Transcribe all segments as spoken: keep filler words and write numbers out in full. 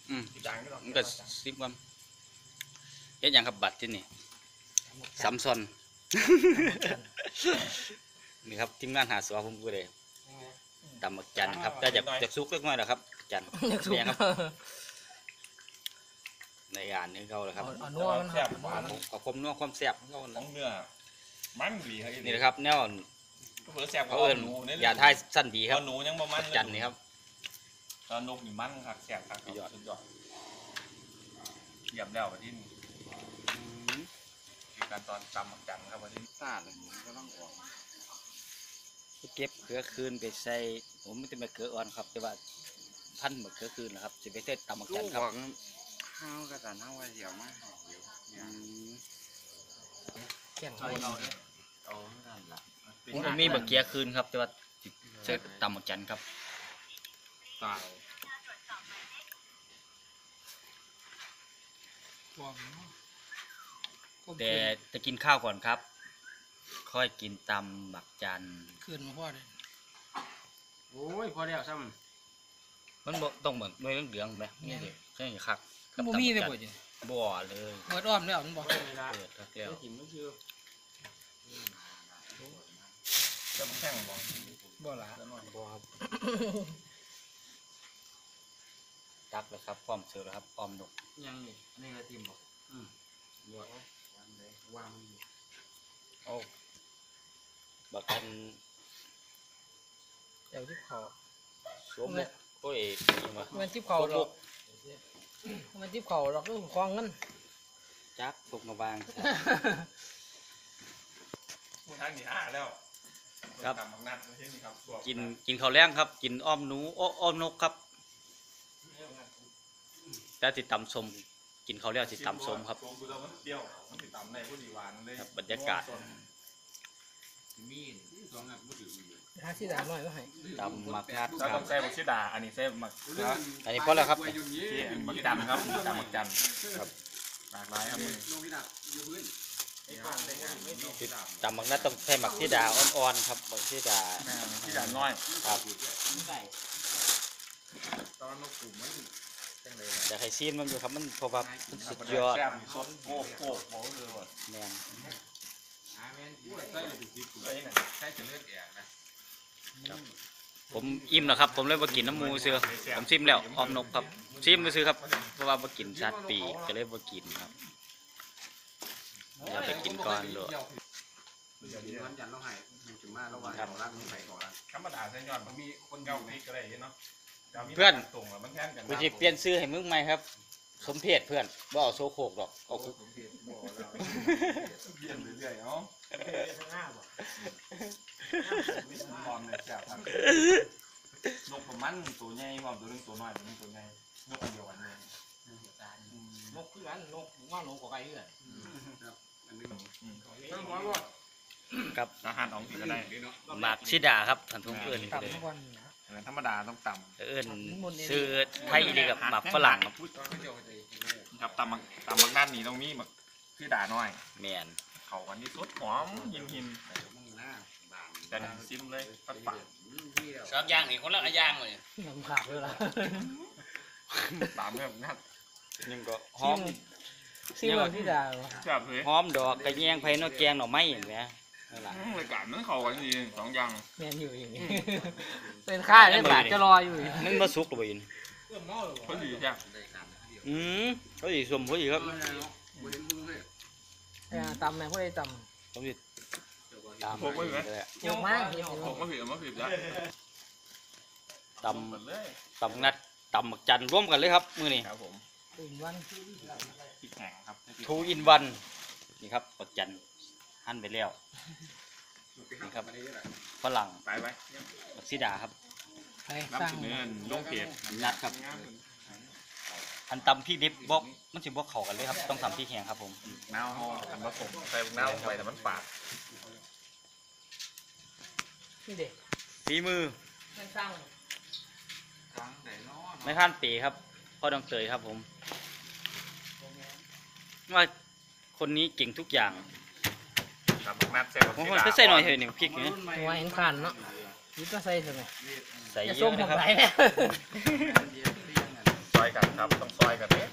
อืมมันก็ซิบวันเฮ็ดหยังครับบัตรที่นี่ซัมซอนนี่ครับทีมงานหาสวผมก็เลยตำหมักจันครับแต่อยากอยากซุกเล็กน้อยนะครับจันเนี่ยครับในงานนี้เขาเลยครับนัวมันแซ่บเอาความนัวความแซ่บเขาของเนื้อมันดีครับนี่นะครับแนวเผื่อแซ่บเขาเอิ้นอย่าทายสั้นดีครับหนูยังบ่มันจันนี่ครับตอนนกนี่มันครับแซ่บครับสุดยอดสุดยอดเยี่ยมแล้ววันที่นี่คือการตอนตำหมักจันครับวันที่ซาดเลยก็ต้องออกเก็บเกลือคืนไปใส่ผมไม่ได้มาเกลืออ่อนครับแต่ว่าพันหมึกเกลือคืนนะครับจะไปเทศตำหมักจันครับข้าวกระสันข้าวไว้เดี๋ยวมาเดี๋ยวแข็งเอาเอาเนี่ยเอาท่านละผมมีบักเกียคืนครับแต่ว่าเทศตำหมักจันครับตายแต่จะกินข้าวก่อนครับค่อยกินตำหมักจันคืนมาพ่อเลยโอ้ยพอแล้วซ้ำมันต้องเหมือนด้วยเหลืองๆไหมนี่สิใช่ไหมครับบ่มีเลยบ่จิบ่เลยเปิดอ้อมแล้วมันบ่เปิดแล้วกินไม่ชื่อจะแข็งบ่บ่ละบ่ครับตักเลยครับพร้อมเสิร์ฟแล้วครับพร้อมนกยังนี่นี่ก็ทีมบอกอืมบวชวางเลยวางโอ้บักกันเดี๋ยวที่เขาสวมบกโอ้ยมันทิพเขาหรอกมันทิพเขาหรอกเรื่องคลองนั่นจักตกมาบางทางที่ห้าแล้วครับนัดไม่ใช่นี่ครับกินกินข้าวแรงครับกินอ้อมหนูอ้อมนกครับแต่ติดตำส้มกินข้าวแรงติดตำส้มครับบรรยากาศมีสองนัดไม่ถึงหาที่ด่าหน่อยก็ให้ตำหมักนัดเราต้องใส่บักชีดาอันนี้ใส่หมักอันนี้เพราะอะไรครับที่หมักจันครับตำหมักจันครับหลากหลายครับตำหมักนัดต้องใส่หมักที่ดาอ่อนๆครับหมักที่ดาที่ดาน้อยครับอยากให้ซีนมันอยู่ครับมันเพราะว่าสุดยอดสดโอ้โหโอ้โหแมนผมอิ่มแล้วครับผมเลยมากินน้ำมูซื้อผมซิมแล้วออมนกครับซิมมาซื้อครับเพราะว่ามากินชัดปีก็เลยมากินครับอย่าไปกินก้อนเลยธรรมดาใช่ยอดมันมีคนเก่าพริกอะไรเนาะเพื่อนกูจะเปลี่ยนซื้อให้มึงไหมครับสมเพศเพื่อนว่าเอาโซโคกหรอกเอาคุกเปลี่ยนเรื่อยๆเนาะนอนเลยแซ่บครับนกประมาณตัวใหญ่ความตัวนึงตัวน้อยตัวนึงตัวใหญ่นกเดียวกันเลยนกคือกันนกว่านกกับไก่คือกันครับอาหารของพี่ก็ได้หมักชิดาครับท่านผู้เอื้อนธรรมดาต้องต่ำเอื้อนซื้อไทยดีกับหมักฝรั่งครับตำมักตำมักด้านนี้ตรงนี้มักพี่ด่าน้อยแมนเขาวันนี้สดหอมหินหินแต่ซิมเลยปัดปัดสองอย่างนี่คนละอย่างเลยน้ำขาดเลยล่ะตามแบบนั้นยังก็หอมซิมที่ด่าหอมดอกกระแยงไผ่นกแกงหน่อไม้อย่างเงี้ยรายการนั้นเขากันจริงสองอย่างแมนอยู่อย่างนี้เป็นค่ายได้บาทจะรออยู่นั่นมาสุกหรือเปล่าเขาดีใช่อืมเขาดีสมเขาดีครับตำไหมพวกไอ้ตำต้องดีตำผมไม่ผิดเยอะมากผมไม่ผิดไม่ผิดแล้วตำตำนัดตำหมักจันร่วมกันเลยครับมือนี่ครับผมทูอินวันทูอินวันนี่ครับหมักจันหั่นไปแล้วนี่ครับฝรั่งไปไปบักซีดาครับน้ำจิ้มเนื้อลงเผ็ดนัดครับอันตำพี่ดิบบอกมันสิบอกเข่ากันเลยครับต้องทำพี่แข็งครับผมน้ำห่ออันผสมใส่น้ำไปแต่มันฝาดนี่เด็กฝีมือไม่สร้างไม่ข้านปีครับพ่อดองเตยครับผมว่าคนนี้เก่งทุกอย่างผมจะใส่หน่อยเถอะนี่พริกเนี่ยหัวเห็นขันเนาะยิบก็ใส่ทำไมใส่เยอะนะครับซอยกันครับต้องซอยกันเด้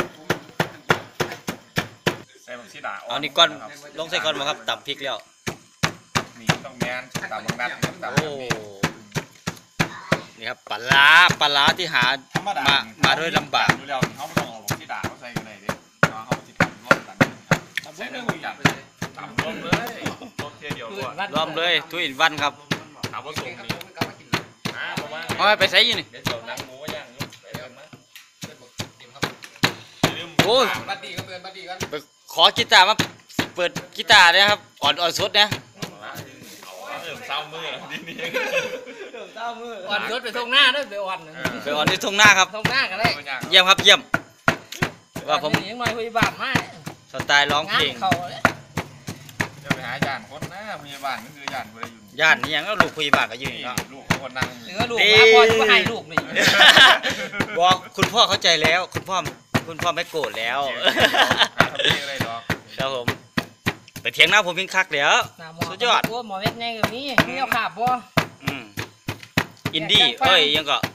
ใส่บักซีดาเอานี่ก้อนลงใส่ก้อนมาครับตำพริกแล้วนี่ต้องแมนตำบักนัดตำโอ้นี่ครับปลาร้าปลาร้าที่หาธรรมดามามาด้วยลำบากดูแล้วเขาไม่ต้องเอาบักซีดาเขาใส่กันเลยเด้เขาเขาจิตร่วมกันใส่เรื่องจัดตำร่วมเลยรสเทียเดียวด้วยรวมเลยทุอินวันครับถามว่าส่งนี่อ่าประมาณเอาไปใส่อยี่นี่เดี๋ยวเดี๋ยวนังหมูย่างยุ่งไปกันนะลืมโอ้ยบัดดี้ก็เตือนบัดดี้กันไปขอกีตาร์มาเปิดกีตาร์นะครับอ่อนอ่อนสดนะเริ่มเศร้ามือดินี่อ่อนยศไปทงหน้าด้วยไปอ่อนไปอ่อนที่ทุ่งหน้าครับทงหน้ากันเลยเยี่ยมครับเยี่ยมว่าผมยังหน่อยพยาบาลมาสไตล์ร้องเพงานลงเขาเลยจะไปหาญาติคนนะพยาบาลก็คือญาติคนอยู่ย่านนี่ยังก็ลูกคุยบากก็ยืนนี่เนาะลูกคนนั่งหรือว่าลูกมาพ่อจะให้ลูกนี่บอกคุณพ่อเข้าใจแล้ว คุณพ่อคุณพ่อไม่โกรธแล้วทำเองอะไรดอกครับผมไปเถียงหน้าผมเพียงคักเดี๋ยว สุดยอดโอ้หมอเวทไงกับนี้มีเอาขาบบ่อืมอินดี้เอ้ยยังก็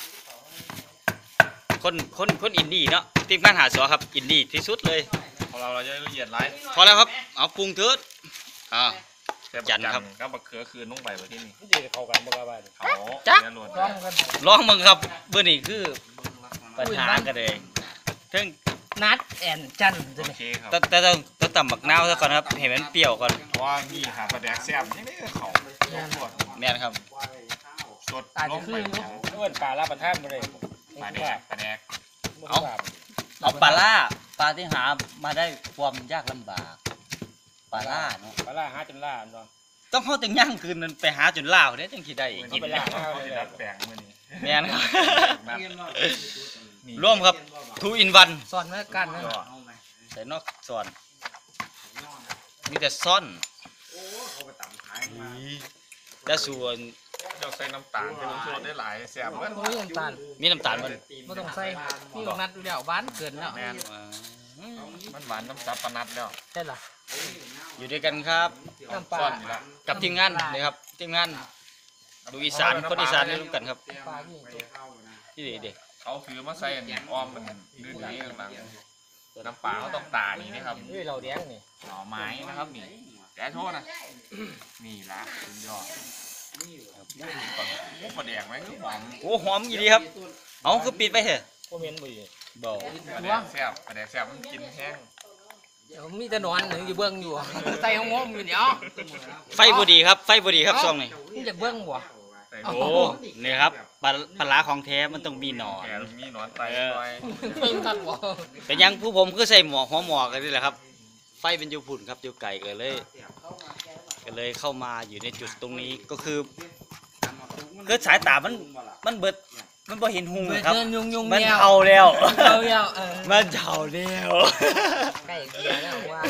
คนคนคนอินดี้เนาะทีมงานหาเสอครับอินดี้ที่สุดเลยของเราเราจะละเอียดไรพอแล้วครับเอาปรุงเถิดอ่า จันครับก็บักเขือคืนลงไปว่าที่นี่มันจะเข้ากันบ่กับบ้านเขาจ๊ะเนี่ยหล่นร้องกันลองมึงครับเบอร์นี้คือปัญหากันเลยเพิ่งนัดแอนจันจะโอนี่เคครับแต่แต่ต้องต้องตำบักนาวซะก่อนครับเห็นมันเปรี้ยวก่อนเพราะว่านี่หาปลาแดกแซ่บนี่นี่เขาสดแม่นครับสดลงไปเพื่อนปลาลาบประทานมาเลยปลาแดกปลาแดกเอาเอาปลาล่าปลาที่หามาได้ความยากลำบากปลาล่าเนาะปลาล่าหาจนล่าเนาะต้องเข้าแต่ย่างคืนนั้นไปหาจนล่าวเนี่ยจังสิได้กิกินนไปแล้วเขาจะดัดแปลงมือนี้แม่นครับนี่ร่วมครับทูอินวันสอนไว้กันนะก็ใส่นอกส่วนมีแต่ซ่อนแต่ส่วนเดี๋ยวใส่น้ำตาลที่ผมชูรสได้หลายแซ่บเหมือนโอ้ยน้ำตาลมีน้ำตาลมันไม่ต้องใส่มีของนัดอยู่แล้วบ้านเกินแล้วแม่นอ่ามันหวานน้ำซับปนัดแล้วใช่หรออยู่ด้วยกันครับน้ำปลาซ่อนอยู่แล้วกับทีมงานเลยครับทีมงานดูอีสานคนอีสานนี่ร่วมกันครับปลาที่ที่เด็กเขาถือมาใส่อันอ้อมมันดื้อนี้ข้างหลังน้ำปลาเขาต้องตานี่นะครับเฮ้ยเราแดงนี่หน่อไม้นะครับนี่แกโทษนะนี่ละสุดยอดมุกปลาแดกไหมคือหอมโอ้หอมอีดีครับเอาคือปิดไปเถอะพวกเมียนบุยบอกปลาแดกแซ่บปลาแดกแซ่บมันกินแห้งเดี๋ยวมีแต่นอนหนึ่งอยู่เบื้องอยู่ใส่ห้องงมอยู่เดี๋ยวไฟบดีครับไฟบดีครับช่วงนี้นี่จะเบื้องบ่ใส่โอ้นี่ครับปลาปลาร้าของแท้มันต้องมีหนอนแกมีหนอนไตลอยเบื้องกันบ่เป็นหยังผู้ผมคือใส่หมวกหัวหมอกกันนี่แหละครับ ไฟเป็นอยู่พุ่นครับอยู่ไก่ก็เลย ก็เลยเข้ามาอยู่ในจุดตรงนี้ก็คือคือสายตามันมันเบิดมันบ่เห็นหุงนะครับเดินยุงยุงมันแนวเทาแล้วเทาแล้วเออมันเทาแล้วใกล้เบียร์แล้วว่า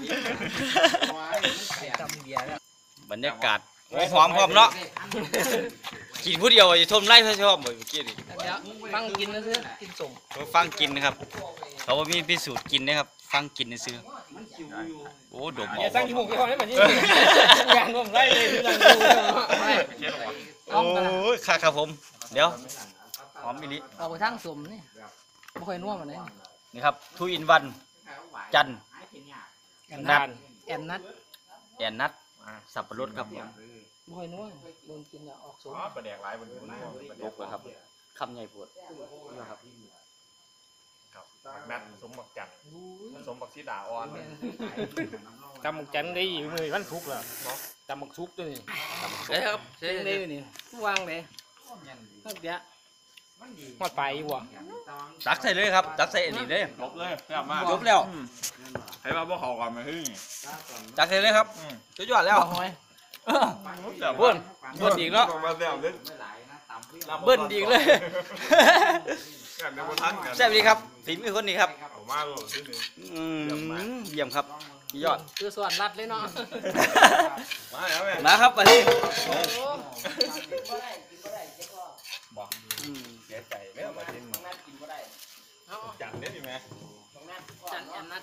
จำเบียร์แล้วบรรยากาศโอ้หอมพร้อมเนาะกินผู้เดียวอย่าทมไล่พระชอบบ่เมื่อกี้นี่เดี๋ยวฟังกินนะซื้อกินสมเขาฟังกินนะครับ เขาว่ามีพิสูจน์กินนะครับ ฟังกินซื้อโอ้ดมอย่าสั่งกินหมูกี่คนให้มันนี่อย่างรวมไล่เลยอย่างดูเช็ดออกโอ้ยค่ะครับผม เดี๋ยวหอมมิลิเอาไปทั้งสมนี่ไม่ค่อยนัวมันเลยนี่ครับทูอินวันจันทร์แอนนัทแอนนัทแอนนัทสับปะรดครับผมไม่ค่อยนัวโดนกินแล้วออกสมอ๋อปลาแดกหลายบนหัวปลาแดลกกเลยครับคำใหญ่ปวดนะครับครับนัดสมบักจันสมบักสีดาอ่อนจำหมกจันได้อยู่มือวันทุกข์แล้วจำหมกทุกข์ด้วยนี่เอ้ยครับเด้งนี่วางเลยตั้งเดี๋ยวหมดไปวะตักใส่เลยครับตักใส่อันนี้เลยจบเลยแซ่บมากจบแล้วให้ว่าพวกเขาก่อนมาฮึ่งตักใส่เลยครับสุดยอดแล้วหอยเบิ้ลเบิ้ลอีกแล้วมาแซ่บเลยเบิ้ลอีกเลยกันในบนทันกันแซ่บดีครับฝีมือคนนี้ครับเอามาเลยที่หนึ่งอืมเยี่ยมครับยอดคือสวนรัดเลยเนาะมาแล้วแม่มาครับไปที่บอกเสียใจแม่มาทิ้งจันได้ดีไหมจันแอนนัท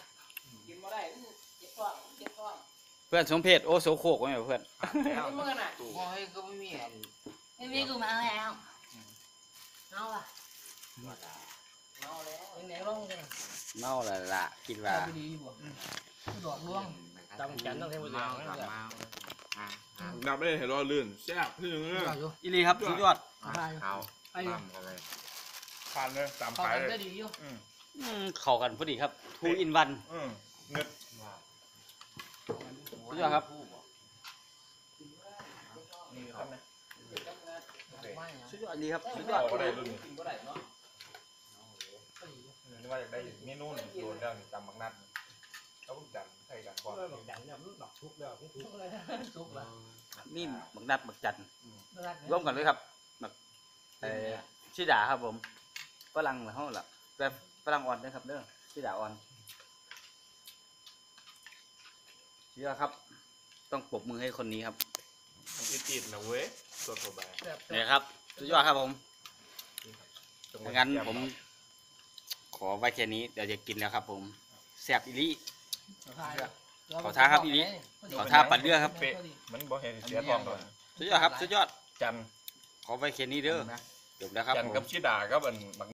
เพื่อนสมเพชโอโสโคกไว้ไหมเพื่อนเมื่อน่ะหอยก็ไม่มีไม่มีกูมาแล้วเอาอ่ะไหนร้องกันเมาและล่ะคิดว่าว่าดีบ่ดอกร่วงจำกันต้องใช้มือเดียวนั่นแหละนับไม่ได้เห็นรอลื่นแซ่บที่นึงเลยอยู่อีลีครับสุดยอดเขาไอ้ปั้มกันเลยผ่านเลยสามเขาขายกันเลได้ยดีอยู่อืมอืมเข้ากันพอดีครับทูอินวันอืมเงึดสุดยอดครับนี่ครับนะไม่นะสุดยอดดีครับสุดยออดอกก็ได้รุ่นนี้นี่ว่าอยากได้เมนูหนึ่งโดนแล้วนี่ตำบักนัดเขาเพิ่งจันใส่กันก่อนสุกแล้วนี่บักนัดบักจันร่ร่วมกันเลยครับบักเอ่อชิดาครับผมฝรั่งเหรอเฮาล่ะแบบฝรั่งอ่อนนะครับเด้อชิดาอ่อนสุดยอดครับ ต้องปรบมือให้คนนี้ครับมันจีดๆนะเว้ยตัวตัวแบบเนี่ยครับสุดยอดครับผมถ้างั้นผมขอไว้แค่นี้เดี๋ยวจะกินแล้วครับผมแซ่บอีหลี ขอท้าครับอีหลีขอท้าปั่นเรือครับเป๊ะมันบ่เห็นเสียทองก่อนสุดยอดครับสุดยอดจันขอไว้แค่นี้เด้อจบแล้วครับจันผมกับชิดากับอันบัก